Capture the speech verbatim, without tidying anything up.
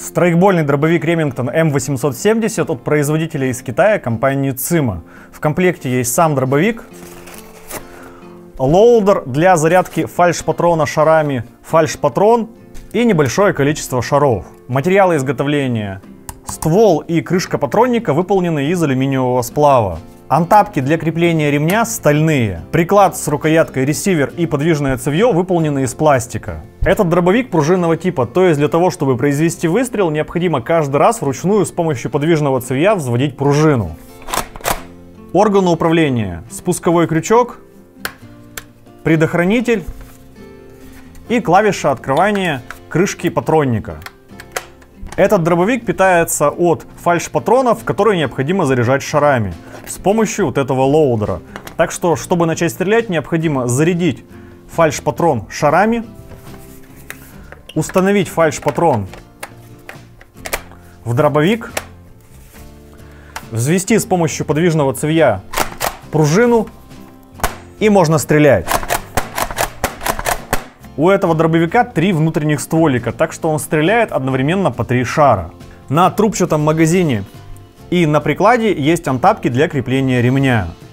Страйкбольный дробовик Ремингтон эм восемьсот семьдесят от производителя из Китая компании цима. В комплекте есть сам дробовик, лоудер для зарядки фальш-патрона шарами, фальш-патрон и небольшое количество шаров. Материалы изготовления: ствол и крышка патронника выполнены из алюминиевого сплава. Антапки для крепления ремня стальные. Приклад с рукояткой, ресивер и подвижное цевье выполнены из пластика. Этот дробовик пружинного типа, то есть для того, чтобы произвести выстрел, необходимо каждый раз вручную с помощью подвижного цевья взводить пружину. Органы управления: спусковой крючок, предохранитель и клавиша открывания крышки патронника. Этот дробовик питается от фальш-патронов, которые необходимо заряжать шарами с помощью вот этого лоудера. Так что, чтобы начать стрелять, необходимо зарядить фальш-патрон шарами, установить фальш-патрон в дробовик, взвести с помощью подвижного цевья пружину и можно стрелять. У этого дробовика три внутренних стволика, так что он стреляет одновременно по три шара. На трубчатом магазине и на прикладе есть антапки для крепления ремня.